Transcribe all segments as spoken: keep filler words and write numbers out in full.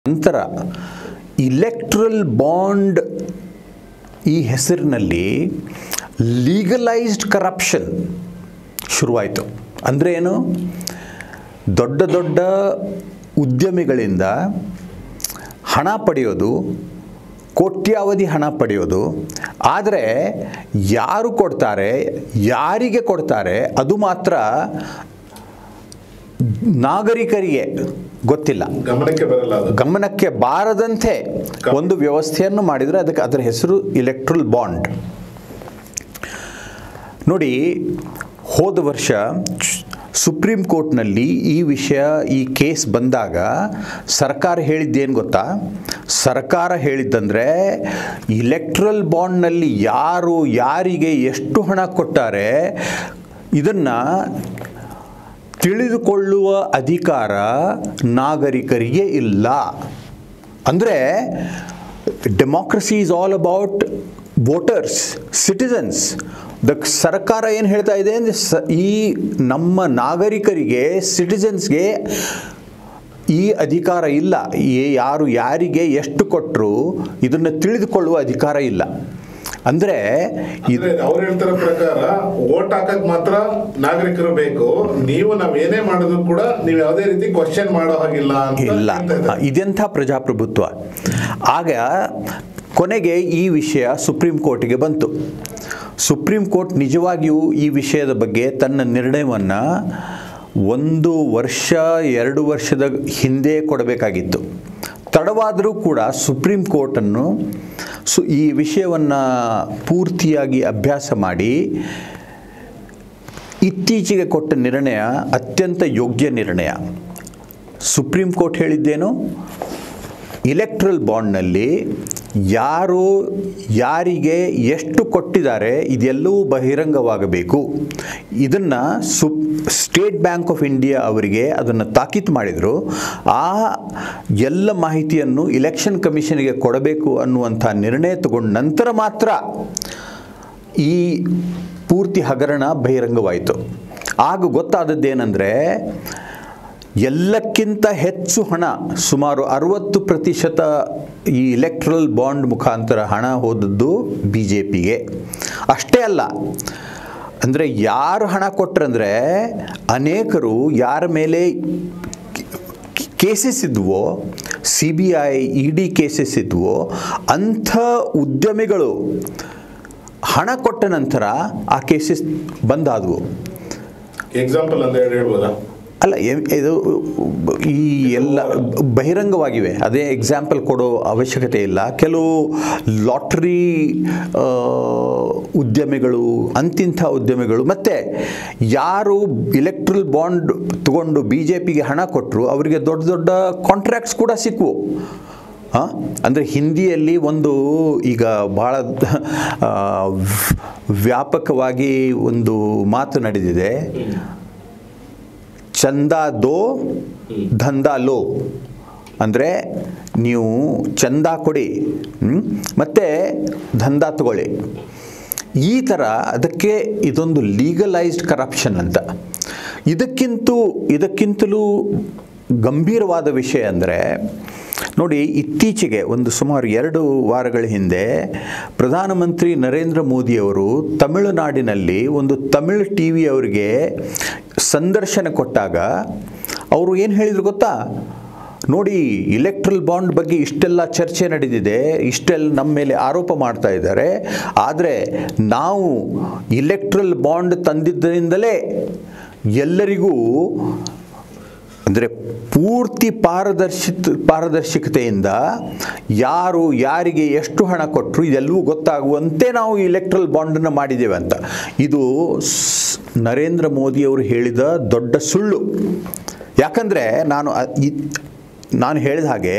ನಂತರ electoral bond ಈ ಹೆಸರಿನಲ್ಲಿ ಲೀಗಲೈಸ್ಡ್ ಕರಪ್ಷನ್ ಶುರುವಾಯಿತು. ಅಂದರೆ ಏನು? ದೊಡ್ಡ ದೊಡ್ಡ ಉದ್ಯಮಿಗಳಿಂದ ಹಣ ಪಡೆಯೋದು, ಕೋಟ್ಯಾವಧಿ ಹಣ ಪಡೆಯೋದು. ಆದರೆ ಯಾರು ಕೊಡ್ತಾರೆ, ಯಾರಿಗೆ ಕೊಡ್ತಾರೆ ಅದು ಮಾತ್ರ ನಾಗರಿಕರಿಗೆ ಗೊತ್ತಿಲ್ಲ, ಗಮನಕ್ಕೆ ಬರಲ್ಲ. ಗಮನಕ್ಕೆ ಬಾರದಂತೆ ಒಂದು ವ್ಯವಸ್ಥೆಯನ್ನು ಮಾಡಿದರೆ ಅದಕ್ಕೆ ಅದರ ಹೆಸರು ಇಲೆಕ್ಟ್ರಲ್ ಬಾಂಡ್. ನೋಡಿ, ಹೋದ ವರ್ಷ ಸುಪ್ರೀಂ ಕೋರ್ಟ್ನಲ್ಲಿ ಈ ವಿಷಯ ಈ ಕೇಸ್ ಬಂದಾಗ ಸರ್ಕಾರ ಹೇಳಿದ್ದೇನು ಗೊತ್ತಾ? ಸರ್ಕಾರ ಹೇಳಿದ್ದಂದರೆ ಇಲೆಕ್ಟ್ರಲ್ ಬಾಂಡ್ನಲ್ಲಿ ಯಾರು ಯಾರಿಗೆ ಎಷ್ಟು ಹಣ ಕೊಟ್ಟಾರೆ ಇದನ್ನು ತಿಳಿದುಕೊಳ್ಳುವ ಅಧಿಕಾರ ನಾಗರಿಕರಿಗೆ ಇಲ್ಲ. ಅಂದರೆ democracy is all about voters, citizens. ದ ಸರ್ಕಾರ ಏನು ಹೇಳ್ತಾ ಇದೆ ಅಂದರೆ ಸ ಈ ನಮ್ಮ ನಾಗರಿಕರಿಗೆ, ಸಿಟಿಸನ್ಸ್ಗೆ ಈ ಅಧಿಕಾರ ಇಲ್ಲ. ಯಾರು ಯಾರಿಗೆ ಎಷ್ಟು ಕೊಟ್ಟರು ಇದನ್ನು ತಿಳಿದುಕೊಳ್ಳುವ ಅಧಿಕಾರ ಇಲ್ಲ. ಅಂದರೆ ಅವ್ರು ಹೇಳ್ತಿರೋ ಪ್ರಕಾರ ವೋಟ್ ಹಾಕಕ್ ಮಾತ್ರ ನಾಗರಿಕರು ಬೇಕು, ನೀವು ನಾವ್ ಏನೇ ಮಾಡಿದ್ರು ಕೂಡ ನೀವು ಯಾವುದೇ ರೀತಿ ಕ್ವಶನ್ ಮಾಡೋ ಹಾಗಿಲ್ಲ ಇಲ್ಲ. ಇದೆಂಥ ಪ್ರಜಾಪ್ರಭುತ್ವ? ಆಗ ಕೊನೆಗೆ ಈ ವಿಷಯ ಸುಪ್ರೀಂ ಕೋರ್ಟಿಗೆ ಬಂತು. ಸುಪ್ರೀಂ ಕೋರ್ಟ್ ನಿಜವಾಗಿಯೂ ಈ ವಿಷಯದ ಬಗ್ಗೆ ತನ್ನ ನಿರ್ಣಯವನ್ನು ಒಂದು ವರ್ಷ ಎರಡು ವರ್ಷದ ಹಿಂದೆ ಕೊಡಬೇಕಾಗಿತ್ತು. ತಡವಾದರೂ ಕೂಡ ಸುಪ್ರೀಂ ಕೋರ್ಟನ್ನು ಸು ಈ ವಿಷಯವನ್ನು ಪೂರ್ತಿಯಾಗಿ ಅಭ್ಯಾಸ ಮಾಡಿ ಇತ್ತೀಚೆಗೆ ಕೊಟ್ಟ ನಿರ್ಣಯ ಅತ್ಯಂತ ಯೋಗ್ಯ ನಿರ್ಣಯ. ಸುಪ್ರೀಂ ಕೋರ್ಟ್ ಹೇಳಿದ್ದೇನು? ಇಲೆಕ್ಟ್ರಲ್ ಬಾಂಡ್ನಲ್ಲಿ ಯಾರು ಯಾರಿಗೆ ಎಷ್ಟು ಕೊಟ್ಟಿದ್ದಾರೆ ಇದೆಲ್ಲವೂ ಬಹಿರಂಗವಾಗಬೇಕು. ಇದನ್ನು ಸುಪ್ ಸ್ಟೇಟ್ ಬ್ಯಾಂಕ್ ಆಫ್ ಇಂಡಿಯಾ ಅವರಿಗೆ ಅದನ್ನು ತಾಕೀತು ಮಾಡಿದರು. ಆ ಎಲ್ಲ ಮಾಹಿತಿಯನ್ನು ಇಲೆಕ್ಷನ್ ಕಮಿಷನ್ಗೆ ಕೊಡಬೇಕು ಅನ್ನುವಂಥ ನಿರ್ಣಯ ತಗೊಂಡ ನಂತರ ಮಾತ್ರ ಈ ಪೂರ್ತಿ ಹಗರಣ ಬಹಿರಂಗವಾಯಿತು. ಆಗ ಗೊತ್ತಾದದ್ದೇನೆಂದರೆ ಎಲ್ಲಕ್ಕಿಂತ ಹೆಚ್ಚು ಹಣ, ಸುಮಾರು ಅರವತ್ತು ಪ್ರತಿಶತ ಈ ಇಲೆಕ್ಟ್ರಲ್ ಬಾಂಡ್ ಮುಖಾಂತರ ಹಣ ಹೋದದ್ದು ಬಿ ಜೆ ಪಿಗೆ. ಅಷ್ಟೇ ಅಲ್ಲ, ಅಂದರೆ ಯಾರು ಹಣ ಕೊಟ್ಟರಂದರೆ ಅನೇಕರು ಯಾರ ಮೇಲೆ ಕೇಸಸ್ ಇದ್ವೋ, C B I E D cases ಇದ್ವೋ ಅಂಥ ಉದ್ಯಮಿಗಳು ಹಣ ಕೊಟ್ಟ ನಂತರ ಆ ಕೇಸಸ್ ಬಂದಾದವು. ಎಕ್ಸಾಂಪಲ್ ಅಂತ ಹೇಳ್ಬೋದಾ? ಅಲ್ಲ, ಇದು ಈ ಎಲ್ಲ ಬಹಿರಂಗವಾಗಿವೆ. ಅದೇ ಎಕ್ಸಾಂಪಲ್ ಕೊಡೋ ಅವಶ್ಯಕತೆ ಇಲ್ಲ. ಕೆಲವು ಲಾಟ್ರಿ ಉದ್ಯಮಿಗಳು, ಅಂತಿಂಥ ಉದ್ಯಮಿಗಳು, ಮತ್ತು ಯಾರು ಇಲೆಕ್ಟ್ರಲ್ ಬಾಂಡ್ ತಗೊಂಡು ಬಿ ಜೆ ಪಿಗೆ ಹಣ ಕೊಟ್ಟರು ಅವರಿಗೆ ದೊಡ್ಡ ದೊಡ್ಡ ಕಾಂಟ್ರ್ಯಾಕ್ಟ್ಸ್ ಕೂಡ ಸಿಕ್ಕವು. ಹಾಂ, ಅಂದರೆ ಹಿಂದಿಯಲ್ಲಿ ಒಂದು ಈಗ ಭಾಳ ವ್ಯಾಪಕವಾಗಿ ಒಂದು ಮಾತು ನಡೆದಿದೆ, ಚಂದಾ ದೋ ದಂಧಾ ಲೋ. ಅಂದರೆ ನೀವು ಚಂದಾ ಕೊಡಿ ಮತ್ತು ದಂಧಾ ತಗೊಳ್ಳಿ, ಈ ಥರ. ಅದಕ್ಕೆ ಇದೊಂದು ಲೀಗಲೈಸ್ಡ್ ಕರಪ್ಷನ್ ಅಂತ. ಇದಕ್ಕಿಂತೂ ಇದಕ್ಕಿಂತಲೂ ಗಂಭೀರವಾದ ವಿಷಯ ಅಂದರೆ ನೋಡಿ, ಇತ್ತೀಚೆಗೆ ಒಂದು ಸುಮಾರು ಎರಡು ವಾರಗಳ ಹಿಂದೆ ಪ್ರಧಾನಮಂತ್ರಿ ನರೇಂದ್ರ ಮೋದಿಯವರು ತಮಿಳುನಾಡಿನಲ್ಲಿ ಒಂದು ತಮಿಳು ಟಿ ವಿ ಅವರಿಗೆ ಸಂದರ್ಶನ ಕೊಟ್ಟಾಗ ಅವರು ಏನು ಹೇಳಿದರು ಗೊತ್ತಾ? ನೋಡಿ, ಇಲೆಕ್ಟ್ರಲ್ ಬಾಂಡ್ ಬಗ್ಗೆ ಇಷ್ಟೆಲ್ಲ ಚರ್ಚೆ ನಡೆದಿದೆ, ಇಷ್ಟೆಲ್ಲ ನಮ್ಮ ಮೇಲೆ ಆರೋಪ ಮಾಡ್ತಾ ಇದ್ದಾರೆ, ಆದರೆ ನಾವು ಇಲೆಕ್ಟ್ರಲ್ ಬಾಂಡ್ ತಂದಿದ್ದರಿಂದಲೇ ಎಲ್ಲರಿಗೂ, ಅಂದರೆ ಪೂರ್ತಿ ಪಾರದರ್ಶಿತ ಪಾರದರ್ಶಕತೆಯಿಂದ ಯಾರು ಯಾರಿಗೆ ಎಷ್ಟು ಹಣ ಕೊಟ್ಟರು ಇದೆಲ್ಲವೂ ಗೊತ್ತಾಗುವಂತೆ ನಾವು ಇಲೆಕ್ಟ್ರಲ್ ಬಾಂಡನ್ನು ಮಾಡಿದ್ದೇವೆ ಅಂತ. ಇದು ನರೇಂದ್ರ ಮೋದಿಯವರು ಹೇಳಿದ ದೊಡ್ಡ ಸುಳ್ಳು. ಯಾಕಂದರೆ ನಾನು ನಾನು ಹೇಳಿದ ಹಾಗೆ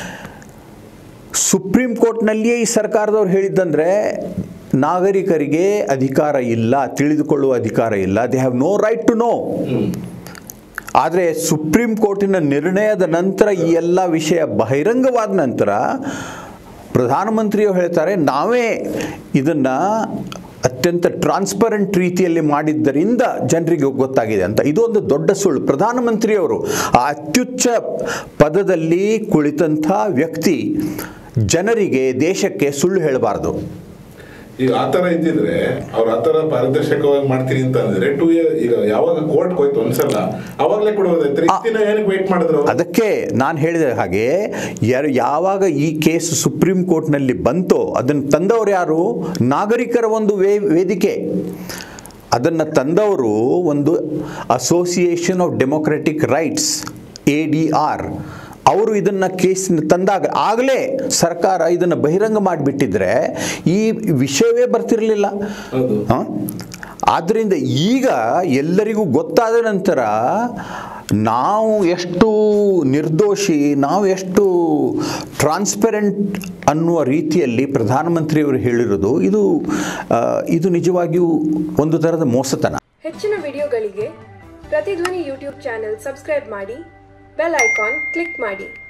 ಸುಪ್ರೀಂ ಕೋರ್ಟ್ನಲ್ಲಿಯೇ ಈ ಸರ್ಕಾರದವ್ರು ಹೇಳಿದ್ದಂದರೆ ನಾಗರಿಕರಿಗೆ ಅಧಿಕಾರ ಇಲ್ಲ, ತಿಳಿದುಕೊಳ್ಳುವ ಅಧಿಕಾರ ಇಲ್ಲ. They have no right to know. ಆದರೆ ಸುಪ್ರೀಂ ಕೋರ್ಟಿನ ನಿರ್ಣಯದ ನಂತರ ಈ ಎಲ್ಲ ವಿಷಯ ಬಹಿರಂಗವಾದ ನಂತರ ಪ್ರಧಾನಮಂತ್ರಿಯವರು ಹೇಳ್ತಾರೆ, ನಾವೇ ಇದನ್ನು ಅತ್ಯಂತ ಟ್ರಾನ್ಸ್ಪರೆಂಟ್ ರೀತಿಯಲ್ಲಿ ಮಾಡಿದ್ದರಿಂದ ಜನರಿಗೆ ಗೊತ್ತಾಗಿದೆ ಅಂತ. ಇದೊಂದು ದೊಡ್ಡ ಸುಳ್ಳು. ಪ್ರಧಾನಮಂತ್ರಿಯವರು ಆ ಅತ್ಯುಚ್ಚ ಪದದಲ್ಲಿ ಕುಳಿತಂಥ ವ್ಯಕ್ತಿ ಜನರಿಗೆ, ದೇಶಕ್ಕೆ ಸುಳ್ಳು ಹೇಳಬಾರ್ದು. ಈಗ ಆ ಥರ ಇದ್ದಿದ್ರೆ ಅವ್ರು ಆ ಥರ ಪಾರದರ್ಶಕವಾಗಿ ಮಾಡ್ತೀನಿ ಅಂತ ಅಂದ್ರೆ ಟೂ ಇಯರ್ ಈಗ ಯಾವಾಗ ಕೋರ್ಟ್ ಹೋಯ್ತು ಒಂದ್ಸಲ ಅವಾಗಲೇ ಕೊಡೋದೈತೆ, ಏನಕ್ಕೆ ವೇಟ್ ಮಾಡಿದ್ರು? ಅದಕ್ಕೆ ನಾನು ಹೇಳಿದ ಹಾಗೆ ಯಾರು ಯಾವಾಗ ಈ ಕೇಸ್ ಸುಪ್ರೀಂ ಕೋರ್ಟ್ನಲ್ಲಿ ಬಂತೋ ಅದನ್ನು ತಂದವರು ಯಾರು? ನಾಗರಿಕರ ಒಂದು ವೇ ವೇದಿಕೆ ಅದನ್ನು ತಂದವರು ಒಂದು association of democratic rights, A D R. ಅವರು ಇದನ್ನು ಕೇಸ್ ತಂದಾಗ ಆಗಲೇ ಸರ್ಕಾರ ಇದನ್ನು ಬಹಿರಂಗ ಮಾಡಿಬಿಟ್ಟಿದ್ರೆ ಈ ವಿಷಯವೇ ಬರ್ತಿರಲಿಲ್ಲ. ಆದ್ದರಿಂದ ಈಗ ಎಲ್ಲರಿಗೂ ಗೊತ್ತಾದ ನಂತರ ನಾವು ಎಷ್ಟು ನಿರ್ದೋಷಿ, ನಾವು ಎಷ್ಟು ಟ್ರಾನ್ಸ್ಪರೆಂಟ್ ಅನ್ನುವ ರೀತಿಯಲ್ಲಿ ಪ್ರಧಾನಮಂತ್ರಿಯವರು ಹೇಳಿರೋದು ಇದು ಇದು ನಿಜವಾಗಿಯೂ ಒಂದು ಥರದ ಮೋಸತನ. ಹೆಚ್ಚಿನ ವಿಡಿಯೋಗಳಿಗೆ ಪ್ರತಿಧ್ವನಿ ಯೂಟ್ಯೂಬ್ ಚಾನೆಲ್ ಸಬ್ಸ್ಕ್ರೈಬ್ ಮಾಡಿ, ಬೆಲ್ ಐಕಾನ್ ಕ್ಲಿಕ್ ಮಾಡಿ.